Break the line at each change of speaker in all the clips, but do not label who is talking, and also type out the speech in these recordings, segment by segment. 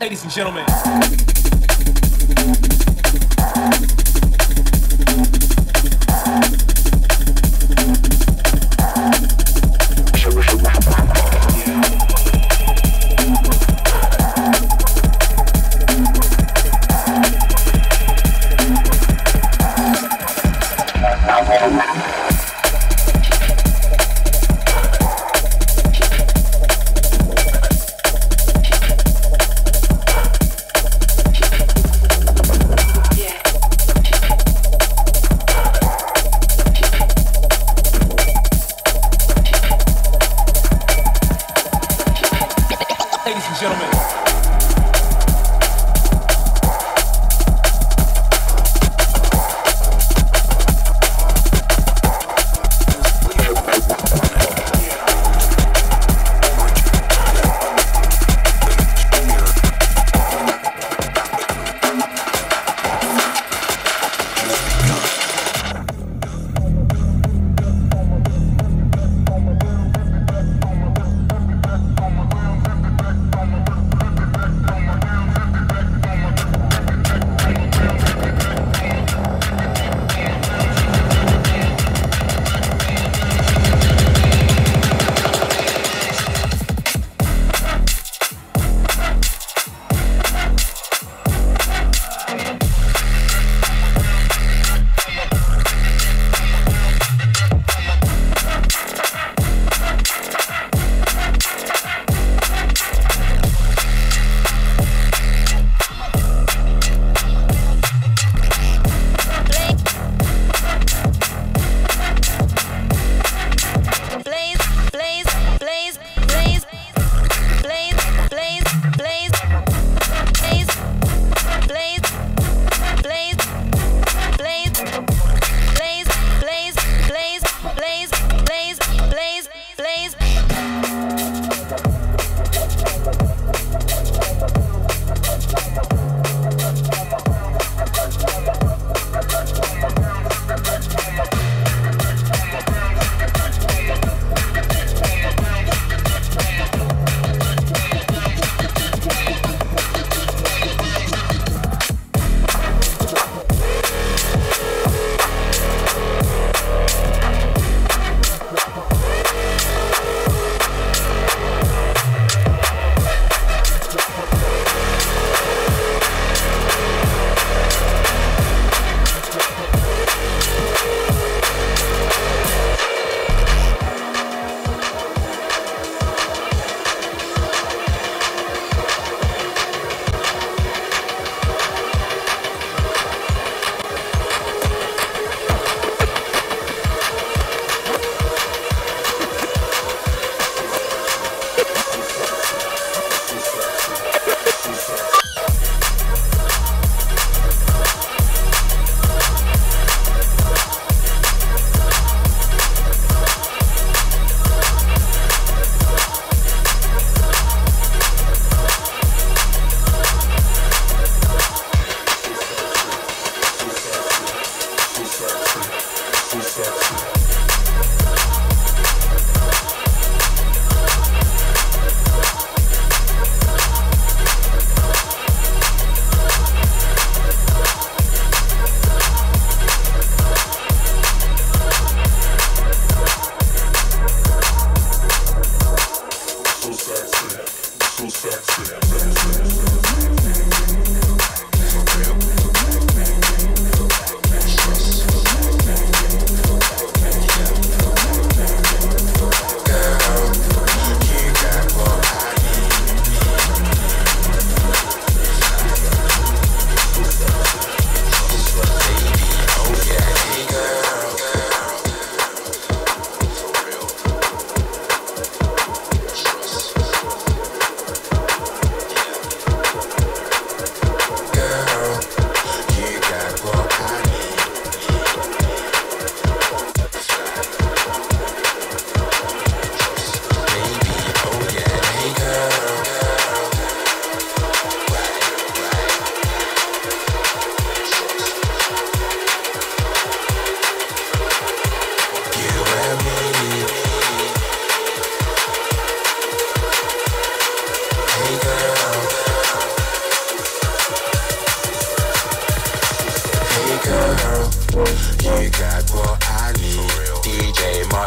Ladies and gentlemen.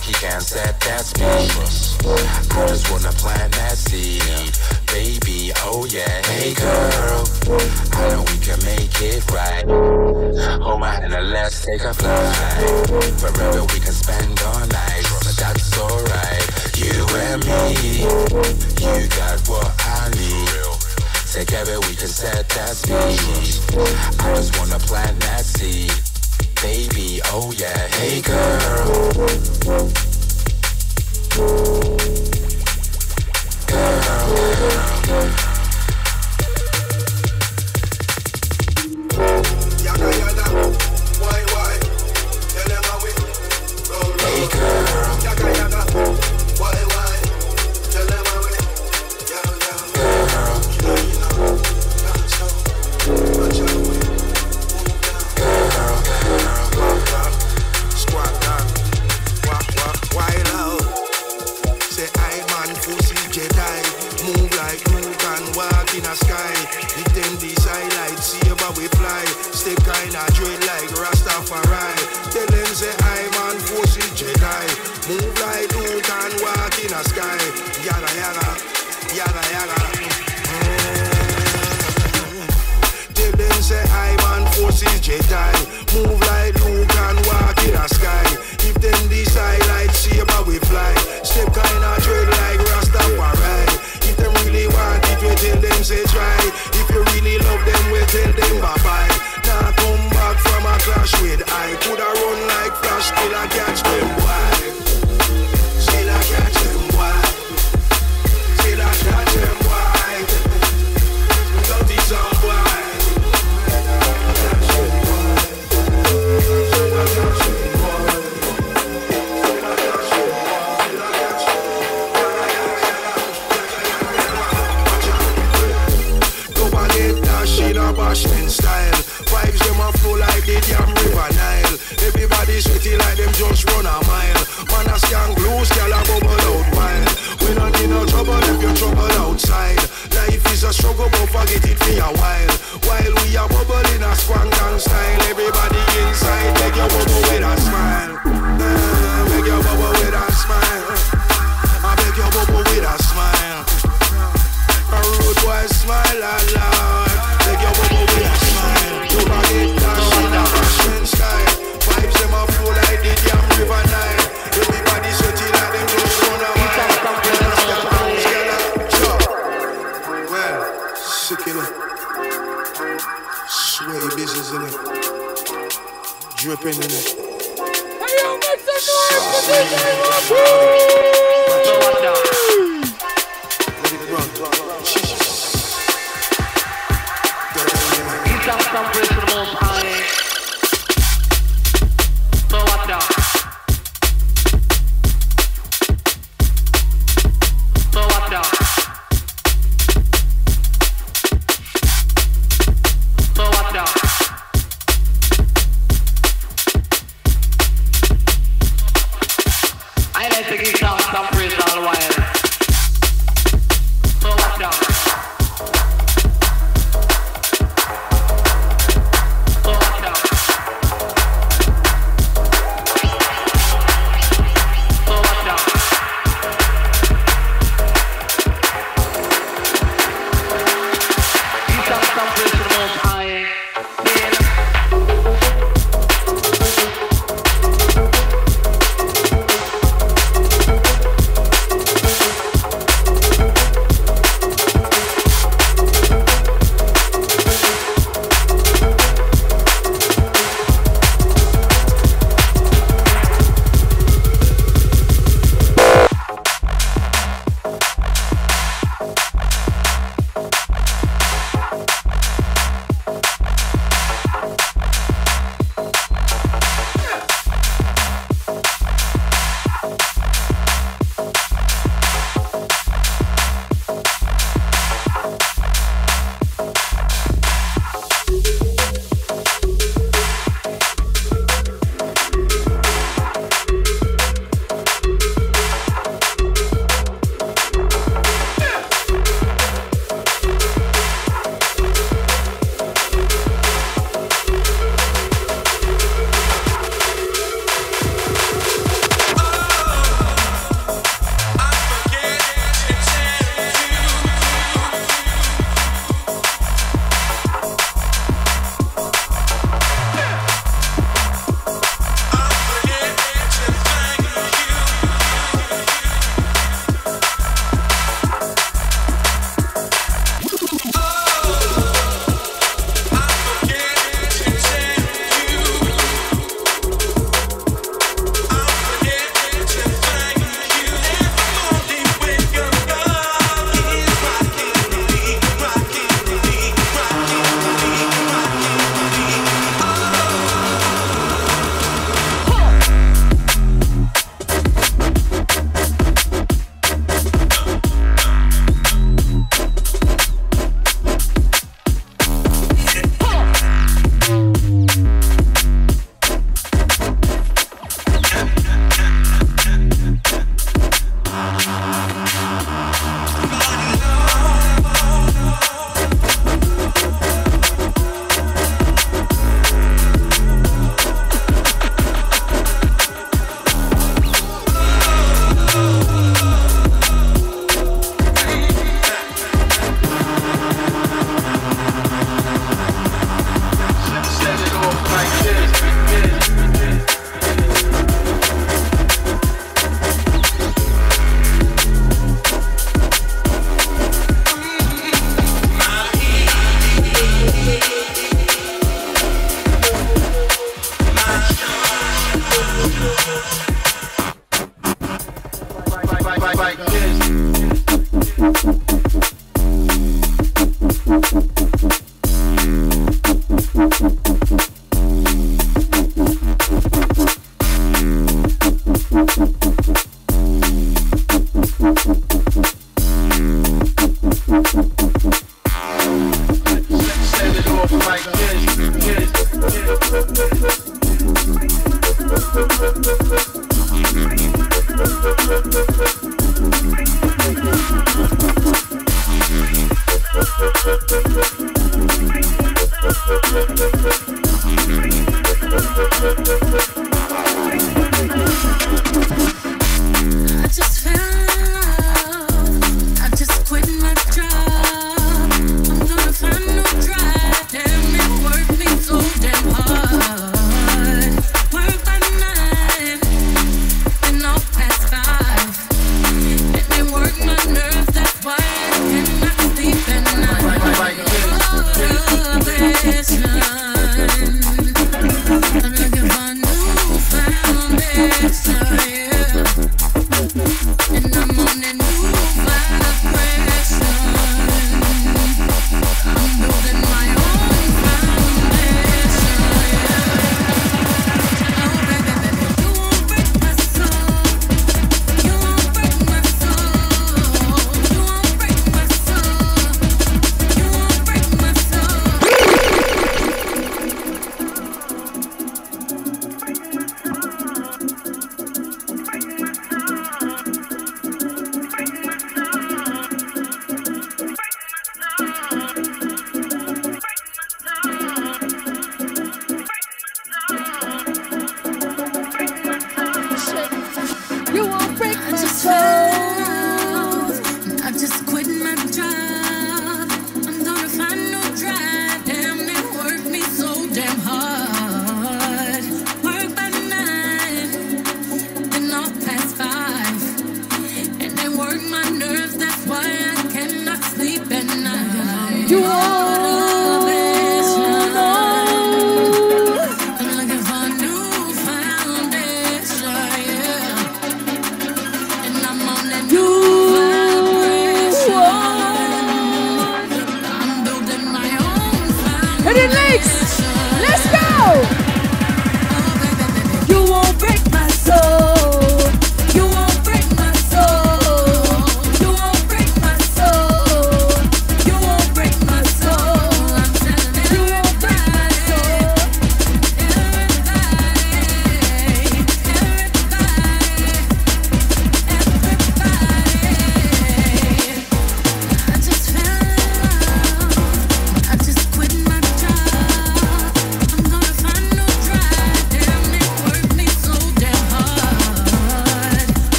he can't set that speed. I just wanna plant that seed, baby, oh yeah. Hey girl, I know we can make it right. Hold my hand and let's take a flight. Forever we can spend all night, but that's alright. You and me, you got what I need. Together we can set that speed. I just wanna plant that seed, baby, oh yeah. Hey girl, girl.
Yada yada, why? Tell them how we roll.
Hey girl,
Yada yada, why? Tell them how we
girl.
Squat down, wild out. Say I man, pussy Jedi. Move like Luke and walk in a sky. If them decide like saber we fly. Step kinda dread like Rastafari. Tell them say I man, pussy Jedi. Move like Luke and walk in a sky. Yada yada, yada yada. Tell them say I man, forces Jedi. Move like Luke and walk in a sky. If them decide like saber we fly. Step kinda tread like Rastafari. If them really want it, we tell them say try. If you really love them, we tell them bye bye. Now come back from a clash with I. Coulda run like Flash, still I catch them why. Still I catch them why. Still I catch them why. Dirty some why. Bashman style. Vibes them a flow like the damn river Nile. Everybody sweaty like them just run a mile. Man a scan glue, scale a bubble out wild. We don't need no trouble if you're trouble outside. Life is a struggle but forget it for a while. While we are bubble in a squang gang style. Everybody inside make your bubble with a smile. Make your bubble with a smile. I make your bubble with a smile. A rude boy smile aloud. Make your bubble with a smile. You forget that shit a Russian style. Vibes them a flow like the damn river Nile. Everybody sweaty like them just run a mile. Well, sick in it. Sweaty business in it. Dripping in it.
Hey yo, make some noise for this nigga.
Let it run.
Some praise for the Most High. So what now? So what now? So what now? I like to give some praise all the while. So what now?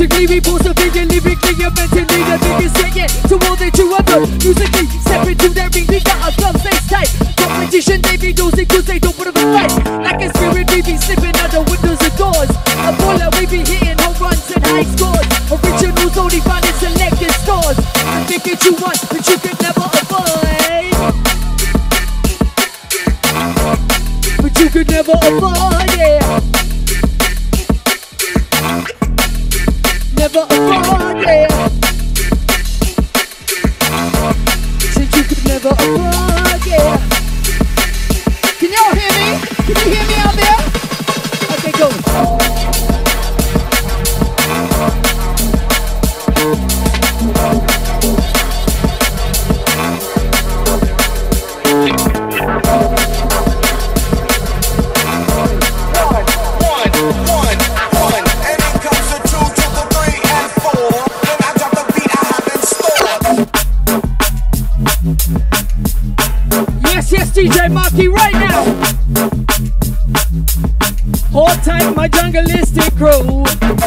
Musically we pose a video, lyrically you're mentally the biggest yet. To all that you ever musically step into their ring, we got our gloves they tight. Competition they be dosing cause they don't put up a fight. Like a spirit we be slipping out the windows and doors. A baller we be hitting home runs and high scores. Originals only found in selected stores. I think that you want, but you could never avoid. But you could never avoid, yeah. Never avoid, yeah. Since you could never avoid, yeah. Can y'all hear me? Can you hear me out there? Okay, go. Yes, DJ Marky, right now. Hold tight, my jungleistic crew.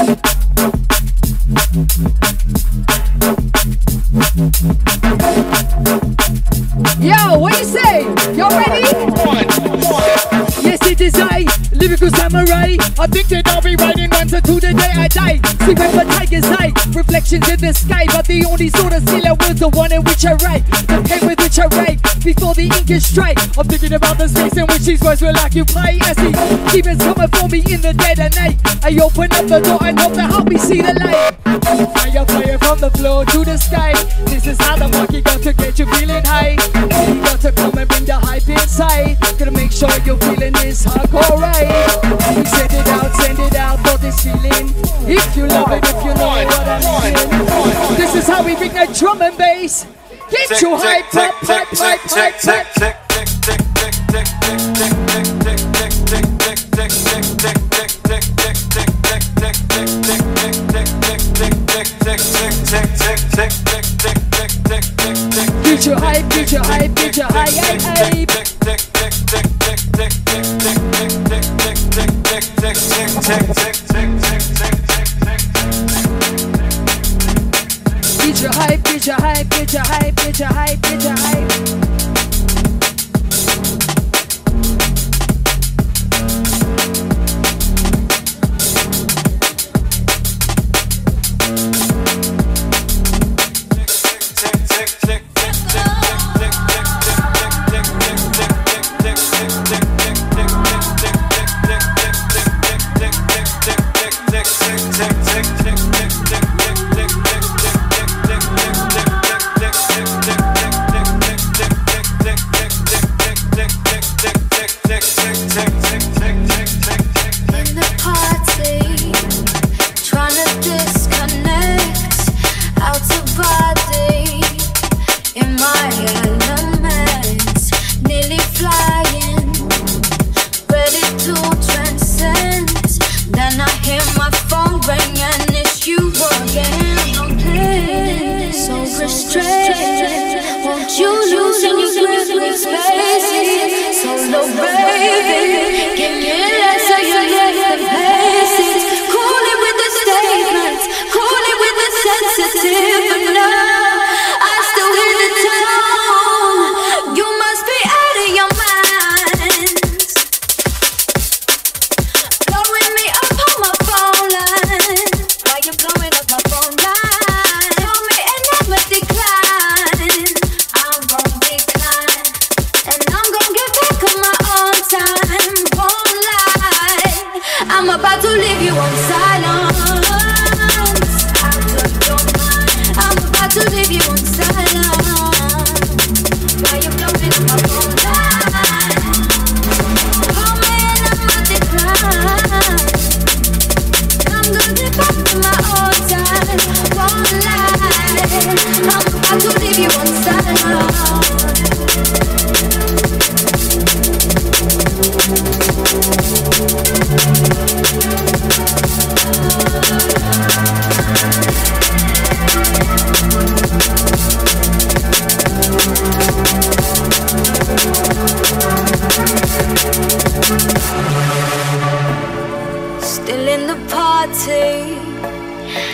Yo, what you say? Y'all ready? Yes, it is I, lyrical samurai. I think that I'll be writing rhymes until the day I die. See with the tiger's eye, reflections in the sky. But the only sort of skill was the one in which I write. The pen with which I write, before the ink is strike. I'm thinking about the space in which these words will occupy. As the demons coming for me in the dead of night, I open up the door and hope to help me see the light. Fire, fire from the floor to the sky. This is how the monkey got to get you feeling high. You got to come and bring the hype inside. Gonna make sure you're feeling this hardcore right. We send it out for this feeling. If you love it, if you know what I mean. This is how we bring the drum and bass. Get you hype up, hype, hype, hype, hype. Get your hype, get your hype, get your hype, hype. Get your hype, get your hype, get your hype, get your hype, get your hype.
Then I hear my phone ring and it's you.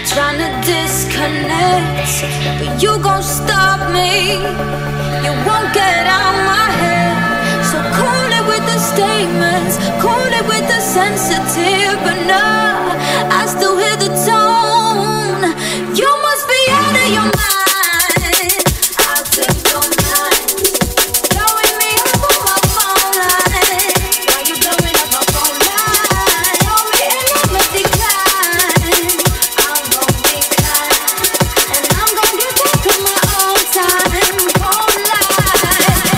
trying to disconnect, but you gon' stop me. You won't get out my head. So cool it with the statements, cool it with the sensitive, but no, I still hear the tone. You must be out of your mind. I'll take your mind. Blowing me up on my phone line. Why you blowing up my phone line? Throw me in a decline. I'm gon' be kind, and I'm gon' get back to my own time. Won't lie.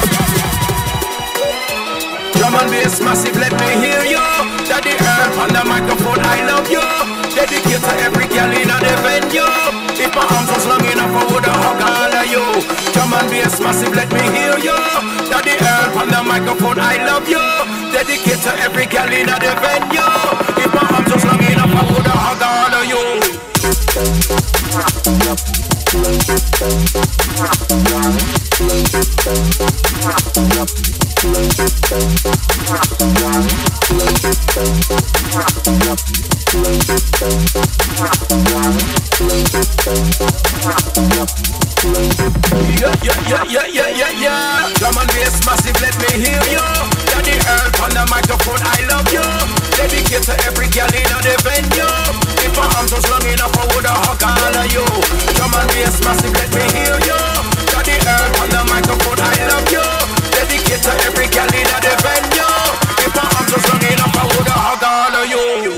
Drum and bass massive, let me hear you. Daddy Earl on the microphone, I love you. Dedicate to every girl in the venue. If my arms was long enough, I woulda hug all of you. Drum and bass massive, let me hear you. Daddy Earl on the microphone, I love you. Dedicate to every girl in the venue. If my arms was long enough, I woulda hug all of you. Yeah. Drum and bass massive, let me hear you. Daddy Earl on the microphone, I love you. Dedicate to every girl in the venue. If my arms was long enough, I woulda hug all of you. Drum and bass massive, let me hear you. Daddy Earl on the microphone, I love you. Dedicate to every girl in the venue. If my arms was long enough, I woulda hug all of you.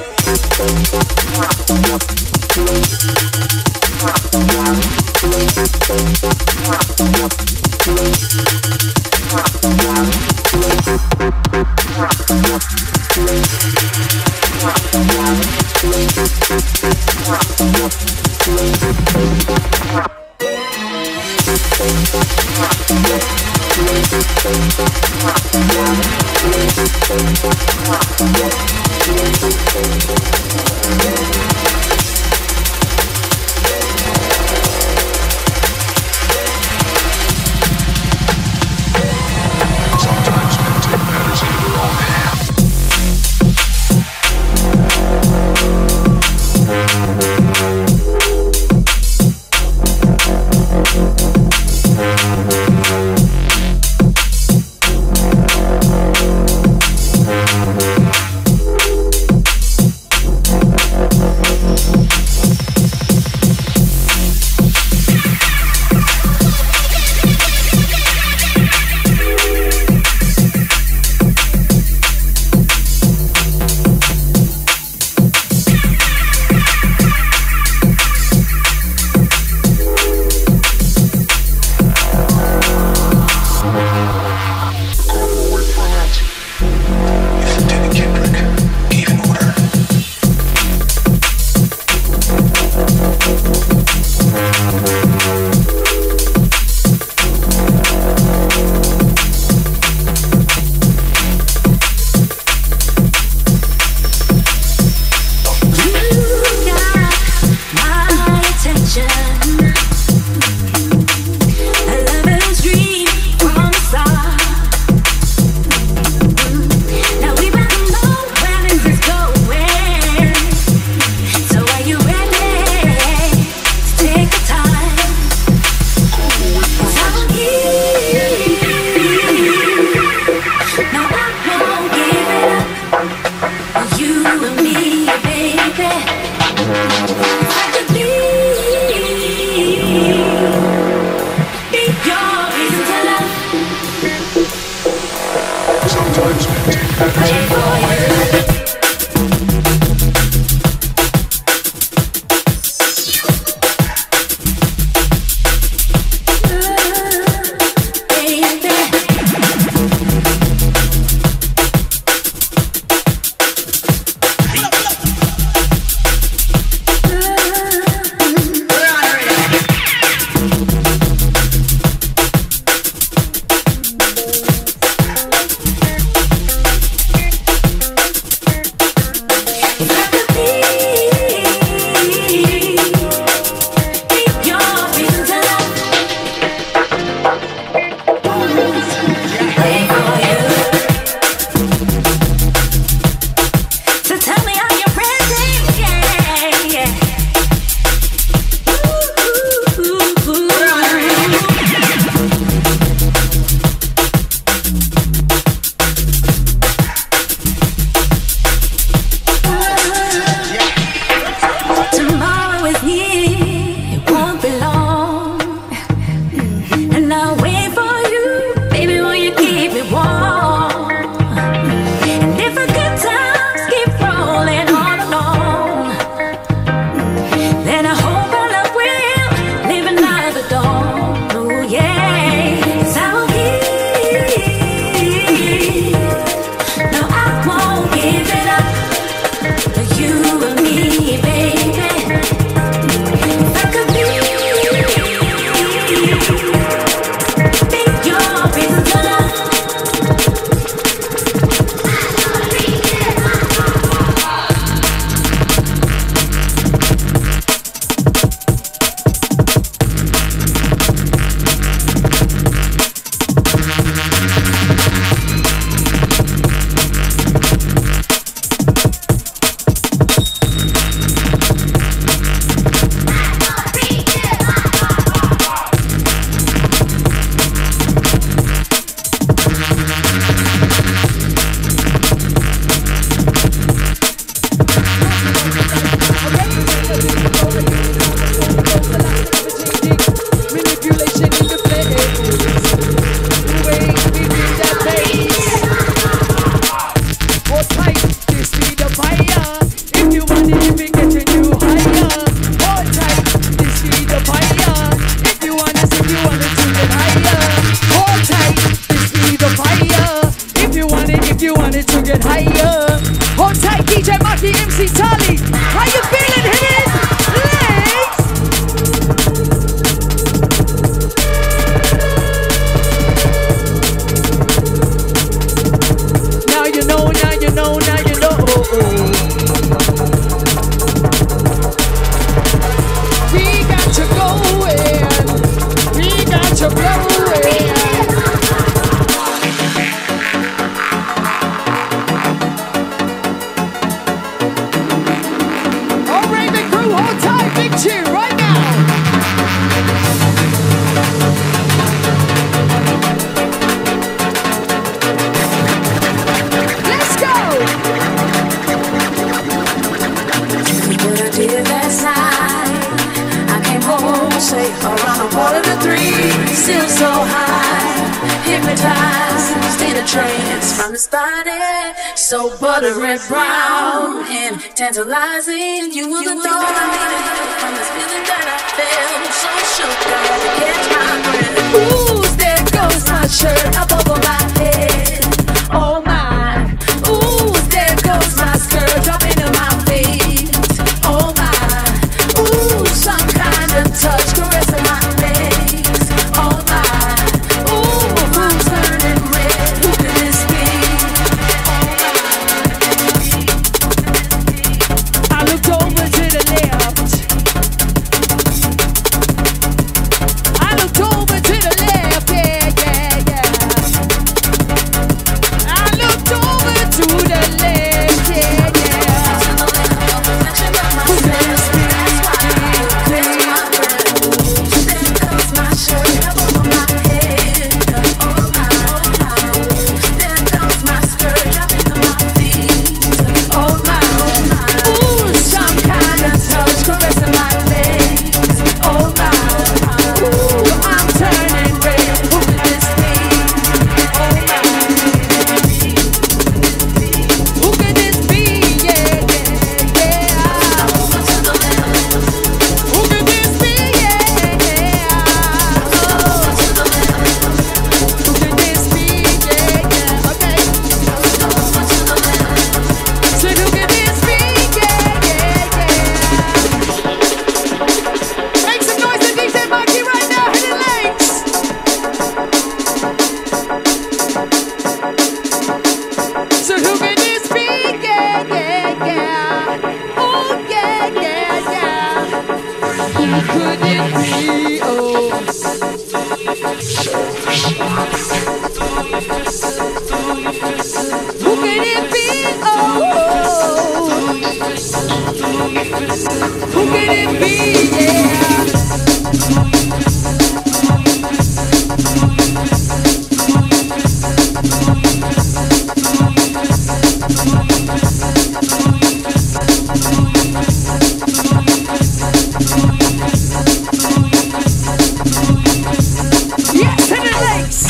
still so high, hypnotized, stay in a trance from this body, so buttery brown and tantalizing. You wouldn't think that I made it from this feeling that I felt, so shook I had to catch my breath. Ooh, there goes my shirt up over my head. Oh my, ooh, there goes my skirt dropping to my feet. Oh my, ooh, some kind of touch caressing my legs. Oh my, ooh, I'm turning red. Who could this be? Oh my. I looked over to the left. I looked over to the left, yeah, yeah, yeah. I looked over to the left, yeah, yeah. Who could this be? There goes my shirt up over my head. Oh my, there goes my skirt dropping to my feet. Oh my, ooh, some kind of touch caressing my legs. Oh my, ooh, I'm turning red. Who could this be? Oh my, who could this be? Yeah, yeah, yeah. Who could this be? Yeah, yeah. Oh, who could this be? Yeah, yeah. Okay. So who could this be? Yeah, yeah, yeah. Make some noise to DJ Mikey right now. Hit the legs. So who could this be? Yeah, yeah, yeah. Oh, yeah, yeah, yeah. Who could it be? Oh. Who could it be? Oh. Who could it be? Yeah. Yes, hit the legs.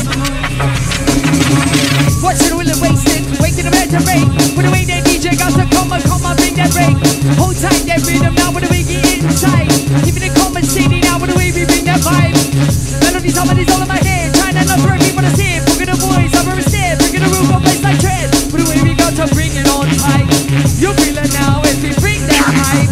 Watch it, will it waste it? Waking the red to break. With the way that DJ got to come on, bring that break. Hold tight that rhythm now with the way get inside. Keeping it calm and steady now with the way we bring that vibe. Melodies, harmonies all in my head. Trying to not hurt people to see it. Booking the voice, I'm very stiff. Bringing the roof on place like tread. With the way we got to bring it on tight. You feel it now as we bring that hype.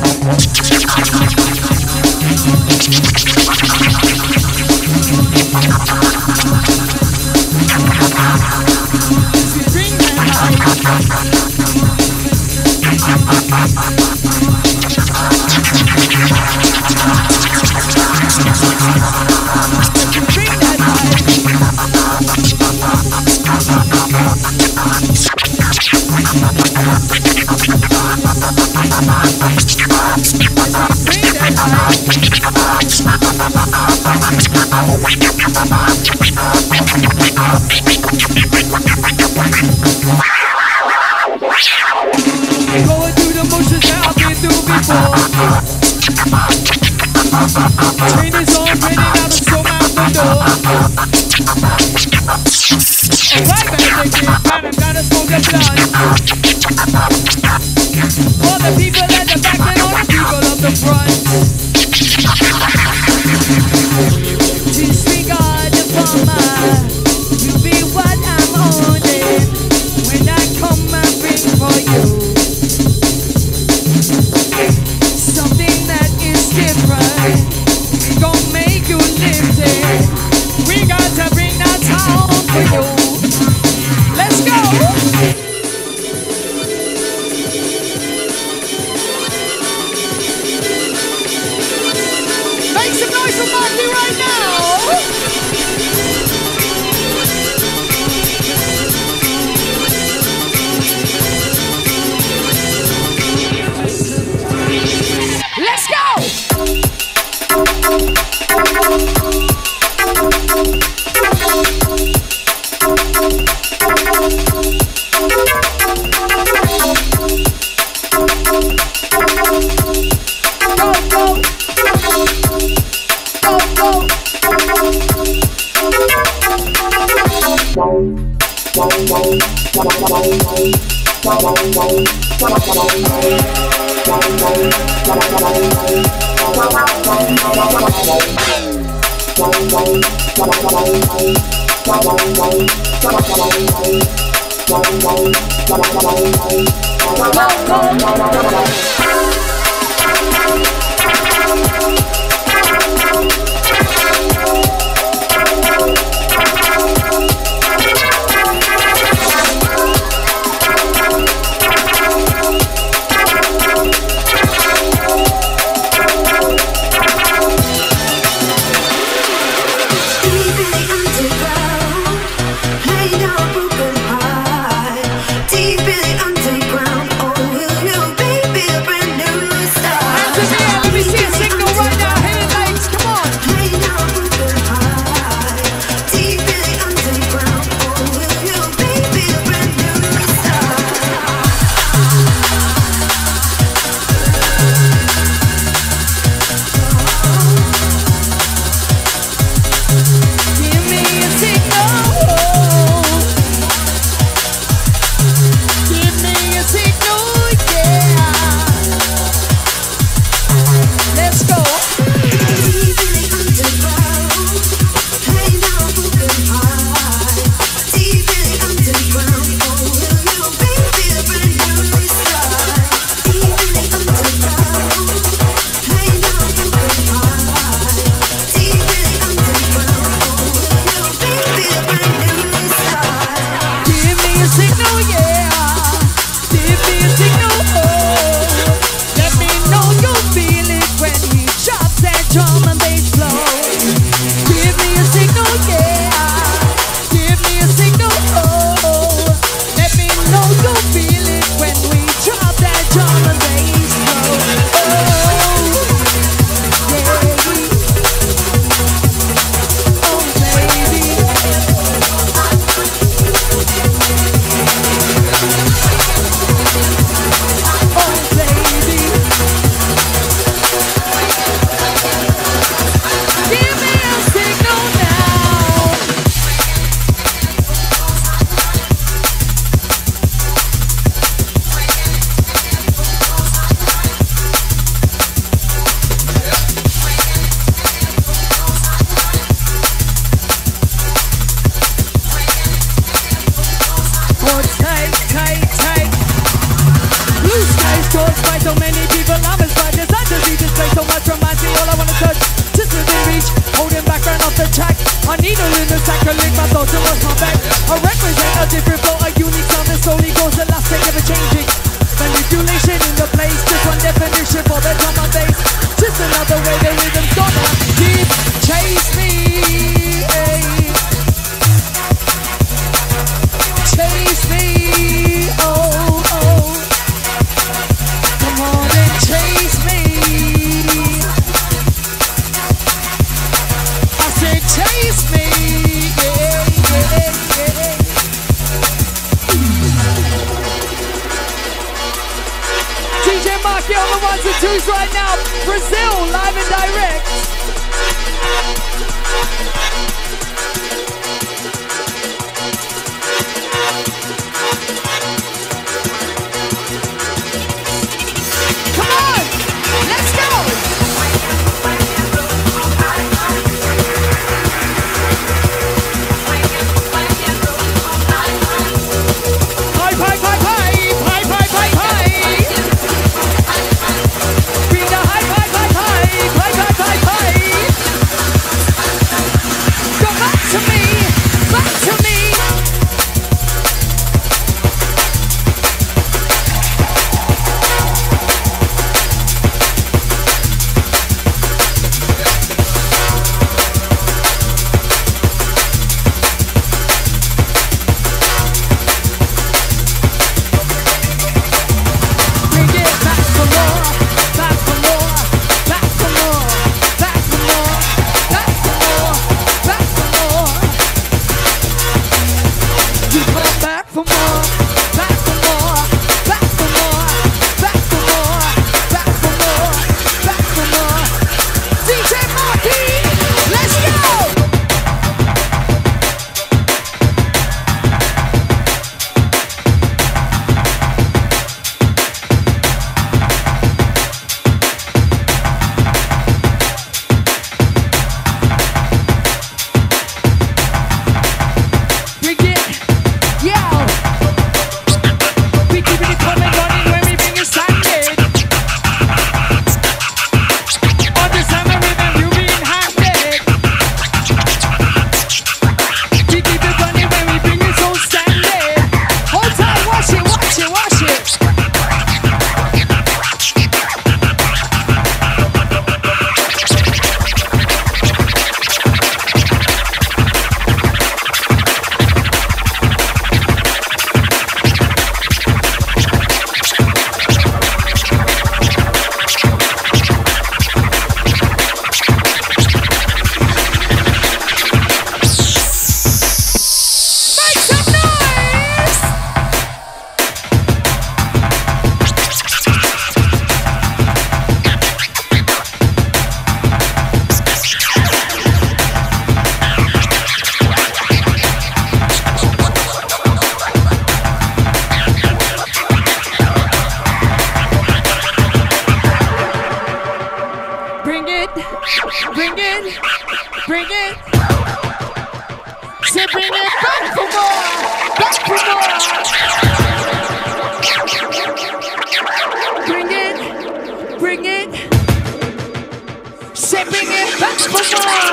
Going through the motions that I've been through before. Train is on, ready now to show out the door. Alright, better take it, gotta smoke the blunt. All the people at the back and all the people up the front. Teach me God the farmer, you be what I'm owning. When I come and bring for you something that is different, gon' make you lift it. We got to bring that sound for you. Let's go.
Bring the high, high, high, high. Bring it. Bring it. Say bring it back for more. Back for more. Bring it. Bring it. Say bring it back for more.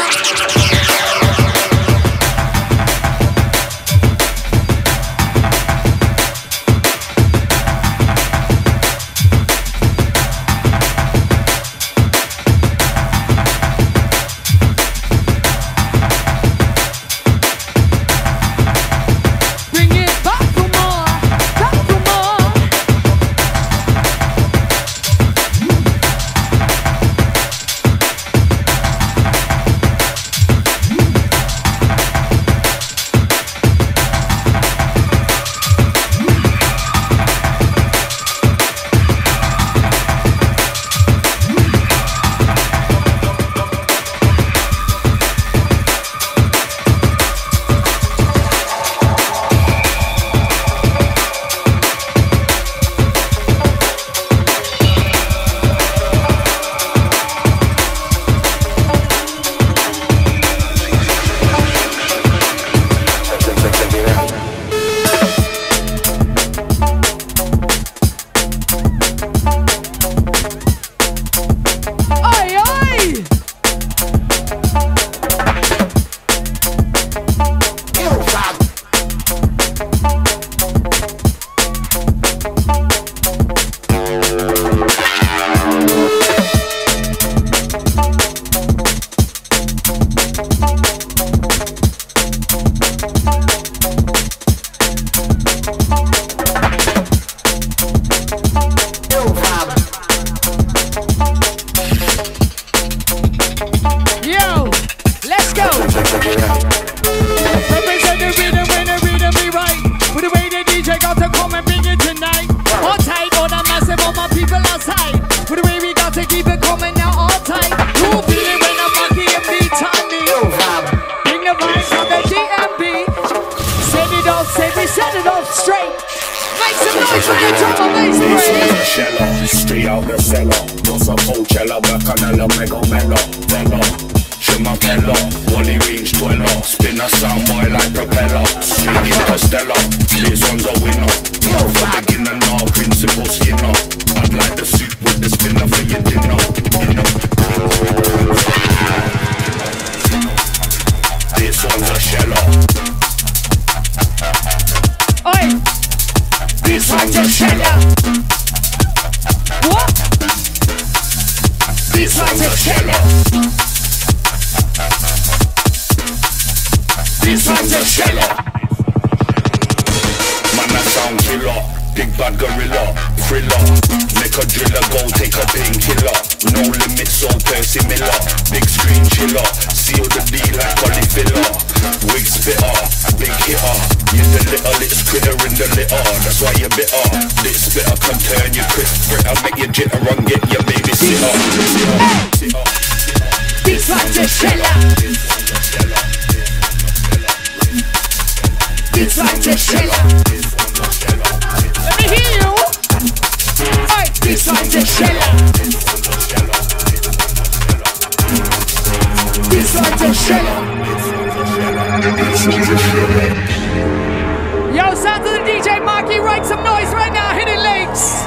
Yo, sound to the DJ Marky, write some noise right now, hit it links.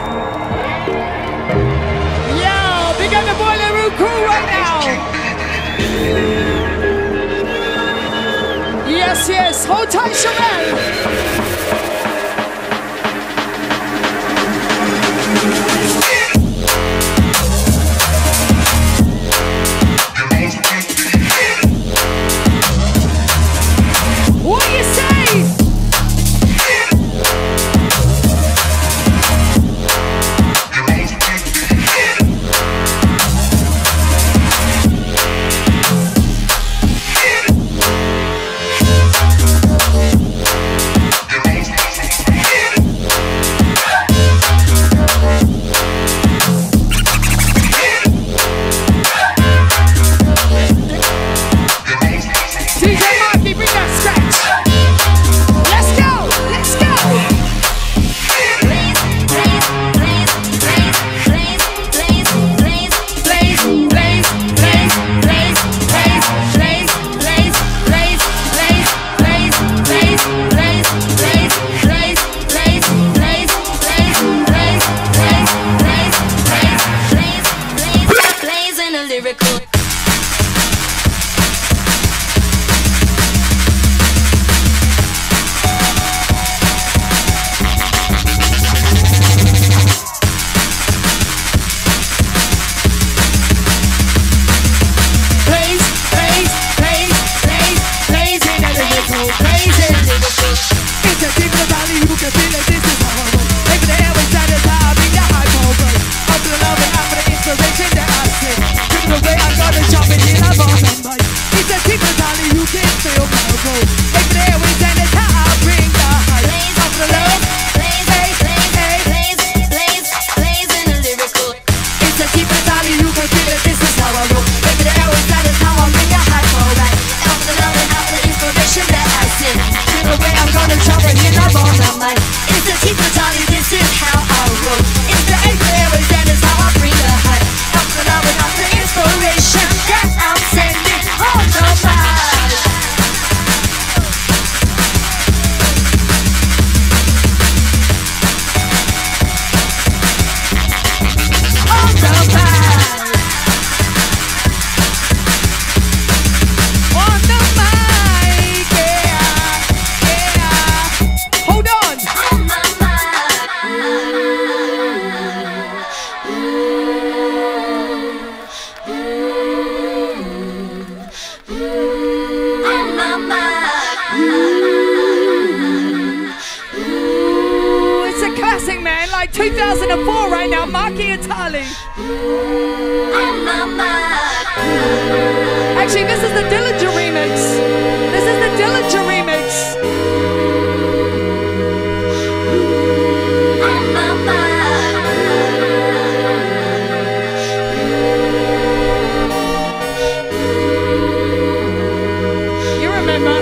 Yo, big up the Boiler Room crew right now. Yes, yes, hold tight, Shabelle. What do you say? 2004 right now, Marky Italy. Actually, this is the Dillinger remix. This is the Dillinger remix. You remember?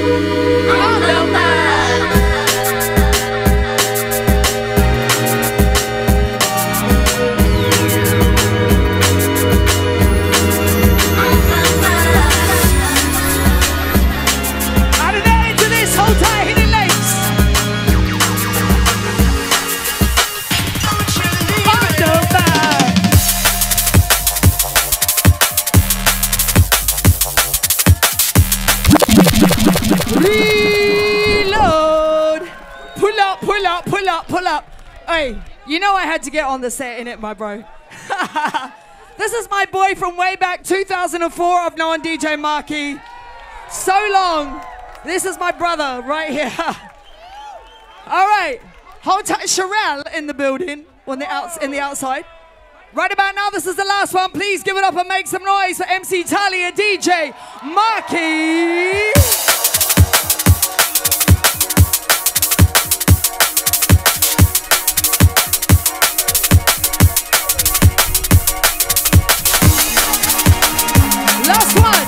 Reload! Pull up, pull up, pull up, pull up. Hey, you know I had to get on the set, innit, my bro? This is my boy from way back 2004. I've known DJ Marky so long. This is my brother right here. All right, hold tight. Sherelle in the building, in the outside. Right about now, this is the last one. Please give it up and make some noise for MC Talia, DJ Marky. Last one.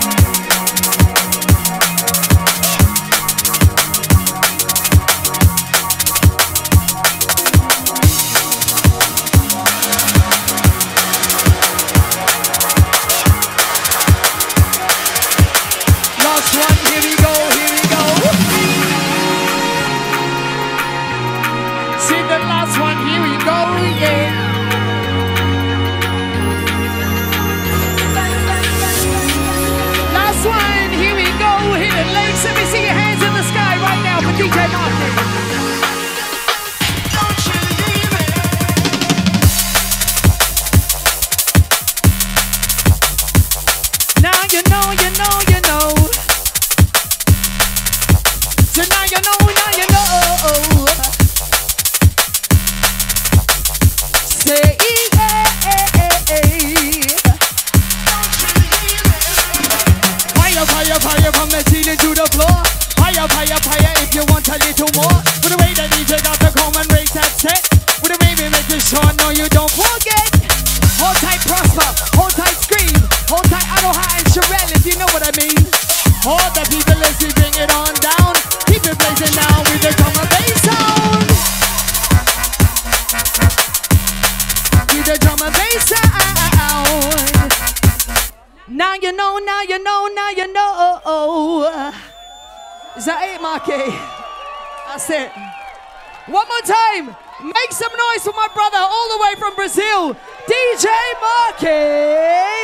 DJ Marky. Now you know, you know, you know. So now you know, now you know. Say fire, fire, fire from the ceiling to the floor. Higher, higher, higher if you want a little more. With the way that DJ got to come and raise that set. With the way we make it sure, no you don't forget. Hold tight Prosper, hold tight Scream, hold tight Aloha and Sherelle if you know what I mean. All the people as we bring it on down. Keep it blazing now with the drum and bass sound. With the drum and bass sound. Now you know, now you know, now you know. Is that it, Marky? That's it. One more time. Make some noise for my brother all the way from Brazil, DJ Marky.